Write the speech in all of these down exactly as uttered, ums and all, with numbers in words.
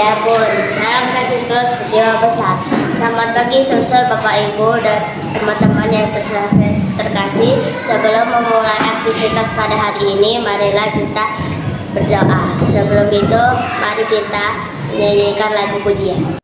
Ya Bun, salam Fransiskus berjiwa besar. Selamat pagi saudara Bapak Ibu dan teman-teman yang terkasih. Sebelum memulai aktivitas pada hari ini, marilah kita berdoa. Sebelum itu, mari kita menyanyikan lagu pujian.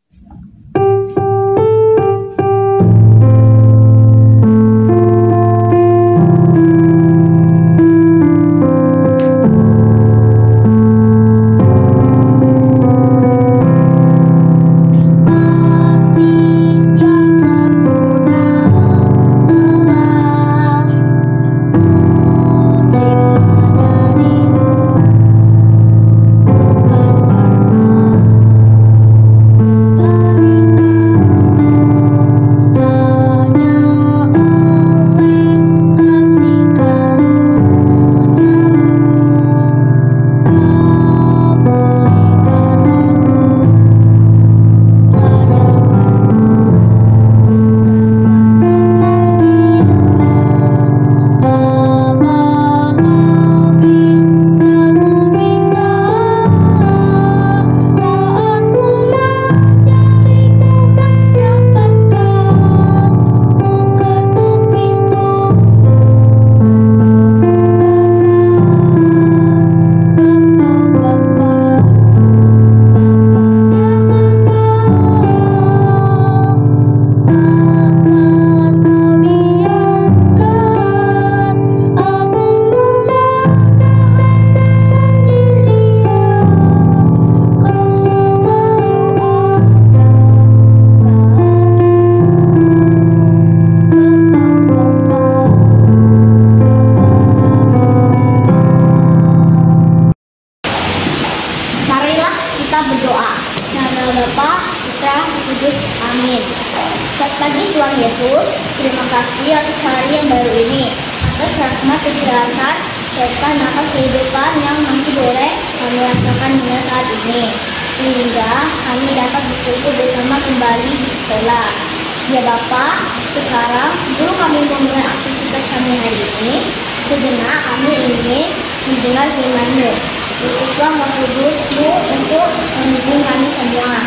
Berdoa. Nama Bapa, Putra, Kudus, Amin. Selamat pagi Tuhan Yesus, terima kasih atas hari yang baru ini, atas rahmat kesehatan serta nafas kehidupan yang masih boleh kami rasakan hingga saat ini, sehingga kami dapat berkumpul bersama kembali di sekolah. Ya Bapa, sekarang sebelum kami memulai aktivitas kami hari ini, sejenak kami ingin mendengar firman-Mu. Utuslah Roh Kudus-Mu untuk membimbing kami semua,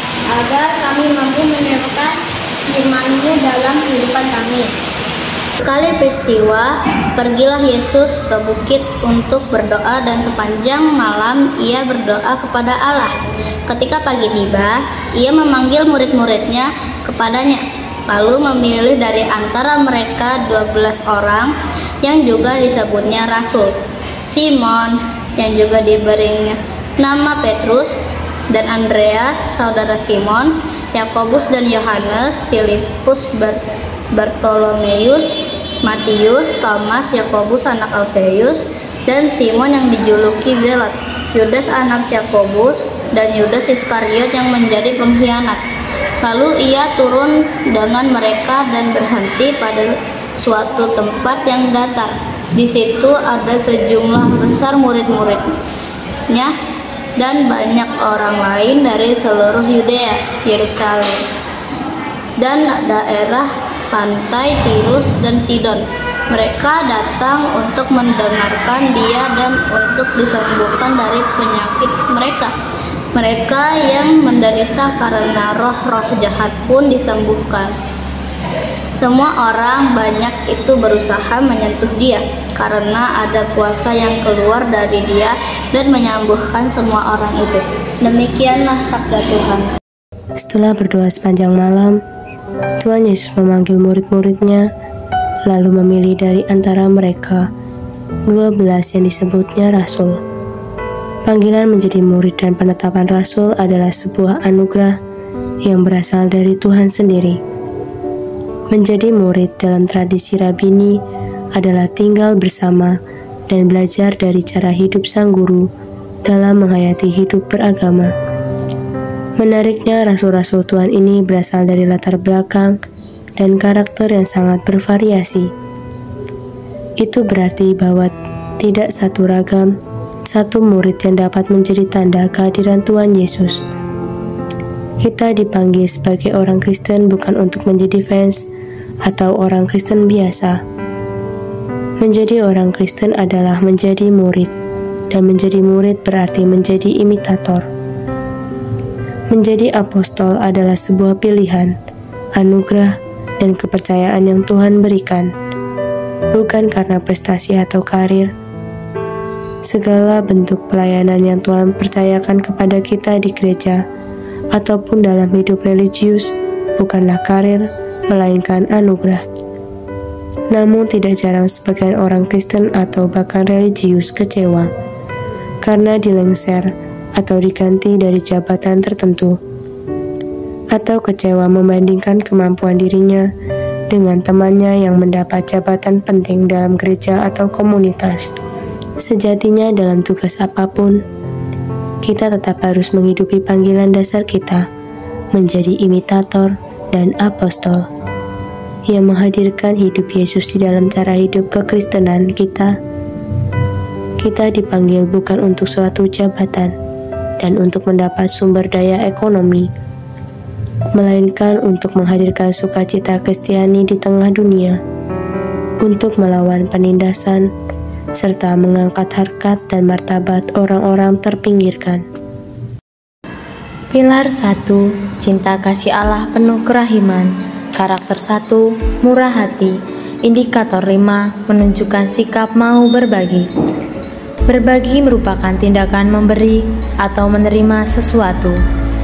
agar kami mampu menerapkan firman-Mu dalam kehidupan kami. Sekali peristiwa, pergilah Yesus ke bukit untuk berdoa dan sepanjang malam ia berdoa kepada Allah. Ketika pagi tiba, ia memanggil murid-muridnya kepadanya, lalu memilih dari antara mereka dua belas orang yang juga disebutnya Rasul, Simon yang juga diberinya nama Petrus, dan Andreas saudara Simon, Yakobus dan Yohanes, Filipus, Bartolomeus, Matius, Thomas, Yakobus anak Alfeus, dan Simon yang dijuluki Zealot, Yudas anak Yakobus, dan Yudas Iskariot yang menjadi pengkhianat. Lalu ia turun dengan mereka dan berhenti pada suatu tempat yang datar. Di situ ada sejumlah besar murid-muridnya dan banyak orang lain dari seluruh Yudea, Yerusalem, dan daerah pantai Tirus dan Sidon. Mereka datang untuk mendengarkan dia dan untuk disembuhkan dari penyakit mereka. Mereka yang menderita karena roh-roh jahat pun disembuhkan. Semua orang banyak itu berusaha menyentuh dia, karena ada kuasa yang keluar dari dia dan menyembuhkan semua orang itu. Demikianlah sabda Tuhan. Setelah berdoa sepanjang malam, Tuhan Yesus memanggil murid-muridnya, lalu memilih dari antara mereka dua belas yang disebutnya Rasul. Panggilan menjadi murid dan penetapan Rasul adalah sebuah anugerah yang berasal dari Tuhan sendiri. Menjadi murid dalam tradisi Rabini adalah tinggal bersama dan belajar dari cara hidup sang guru dalam menghayati hidup beragama. Menariknya, rasul-rasul Tuhan ini berasal dari latar belakang dan karakter yang sangat bervariasi. Itu berarti bahwa tidak satu ragam, satu murid yang dapat menjadi tanda kehadiran Tuhan Yesus. Kita dipanggil sebagai orang Kristen bukan untuk menjadi fans atau orang Kristen biasa. Menjadi orang Kristen adalah menjadi murid, dan menjadi murid berarti menjadi imitator. Menjadi apostol adalah sebuah pilihan, anugerah, dan kepercayaan yang Tuhan berikan, bukan karena prestasi atau karir. Segala bentuk pelayanan yang Tuhan percayakan kepada kita di gereja ataupun dalam hidup religius bukanlah karir, melainkan anugerah. Namun tidak jarang sebagian orang Kristen atau bahkan religius kecewa karena dilengser atau diganti dari jabatan tertentu, atau kecewa membandingkan kemampuan dirinya dengan temannya yang mendapat jabatan penting dalam gereja atau komunitas. Sejatinya dalam tugas apapun, kita tetap harus menghidupi panggilan dasar kita menjadi imitator dan apostol yang menghadirkan hidup Yesus di dalam cara hidup kekristenan kita. Kita dipanggil bukan untuk suatu jabatan dan untuk mendapat sumber daya ekonomi, melainkan untuk menghadirkan sukacita Kristiani di tengah dunia, untuk melawan penindasan, serta mengangkat harkat dan martabat orang-orang terpinggirkan. Pilar satu, cinta kasih Allah penuh kerahiman. Karakter satu, murah hati. Indikator lima, menunjukkan sikap mau berbagi. Berbagi merupakan tindakan memberi atau menerima sesuatu.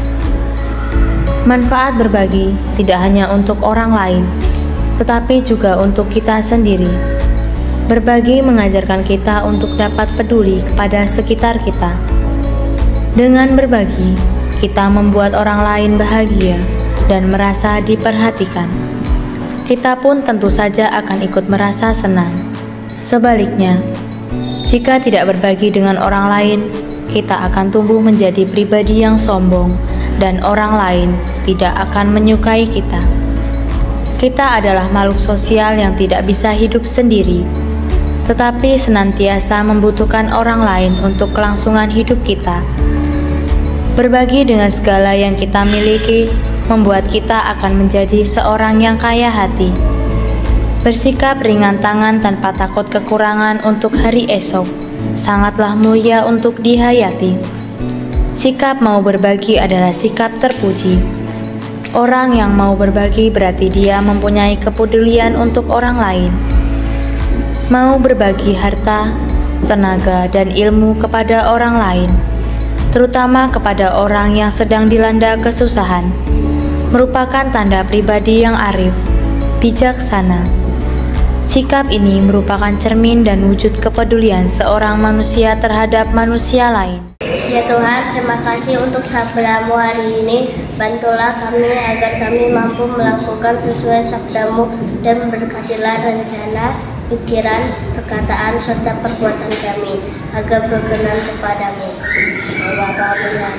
Manfaat berbagi tidak hanya untuk orang lain, tetapi juga untuk kita sendiri. Berbagi mengajarkan kita untuk dapat peduli kepada sekitar kita. Dengan berbagi, kita membuat orang lain bahagia dan merasa diperhatikan. Kita pun tentu saja akan ikut merasa senang. Sebaliknya, jika tidak berbagi dengan orang lain, kita akan tumbuh menjadi pribadi yang sombong dan orang lain tidak akan menyukai kita. Kita adalah makhluk sosial yang tidak bisa hidup sendiri, tetapi senantiasa membutuhkan orang lain untuk kelangsungan hidup kita. Berbagi dengan segala yang kita miliki membuat kita akan menjadi seorang yang kaya hati. Bersikap ringan tangan tanpa takut kekurangan untuk hari esok sangatlah mulia untuk dihayati. Sikap mau berbagi adalah sikap terpuji. Orang yang mau berbagi berarti dia mempunyai kepedulian untuk orang lain. Mau berbagi harta, tenaga, dan ilmu kepada orang lain, terutama kepada orang yang sedang dilanda kesusahan, merupakan tanda pribadi yang arif, bijaksana. Sikap ini merupakan cermin dan wujud kepedulian seorang manusia terhadap manusia lain. Ya Tuhan, terima kasih untuk sabda-Mu hari ini. Bantulah kami agar kami mampu melakukan sesuai sabda-Mu dan berkatilah rencana, pikiran, perkataan, serta perbuatan kami agar berkenan kepadamu. Bapa benar.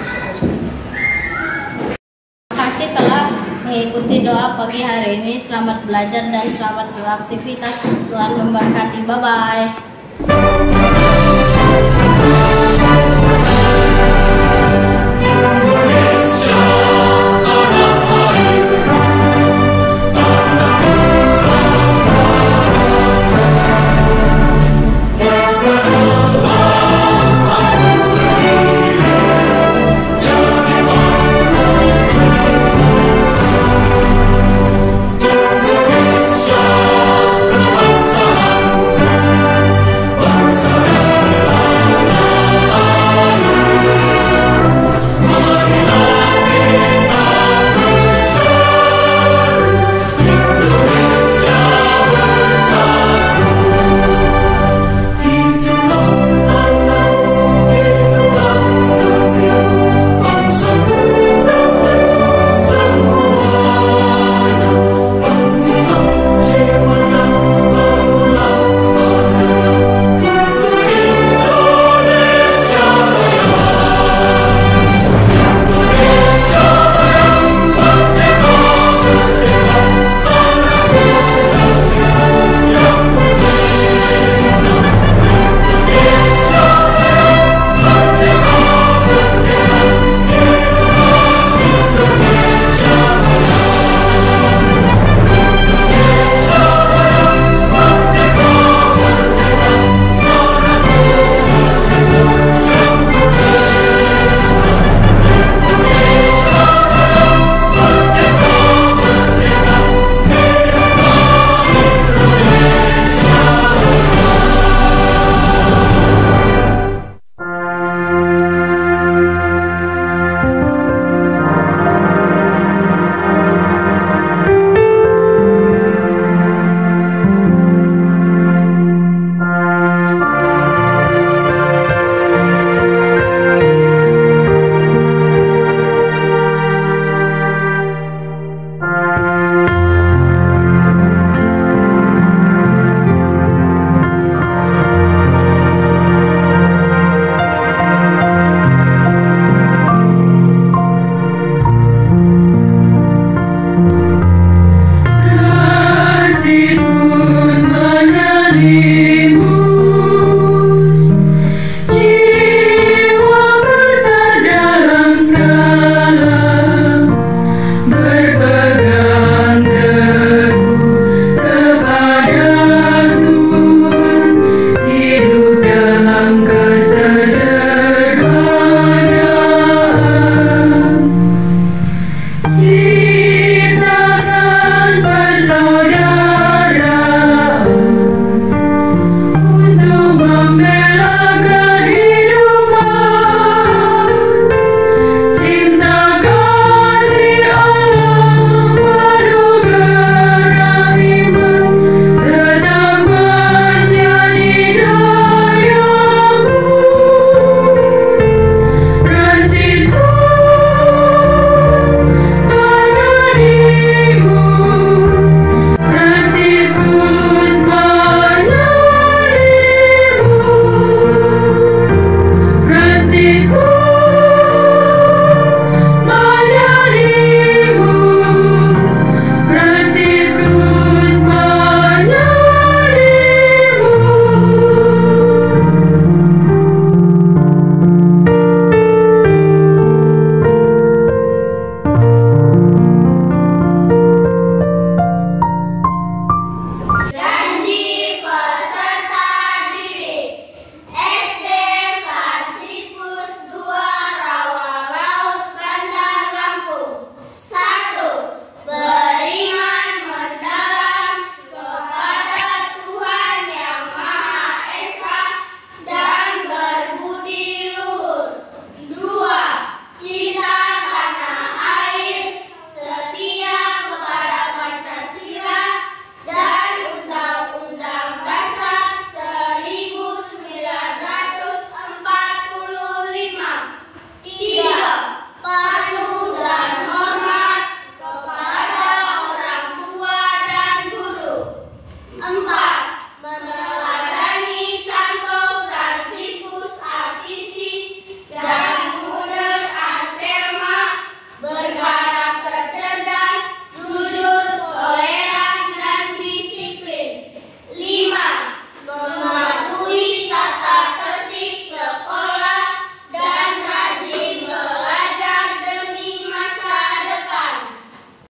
Telah mengikuti doa pagi hari ini. Selamat belajar dan selamat beraktivitas. Tuhan memberkati. Bye-bye.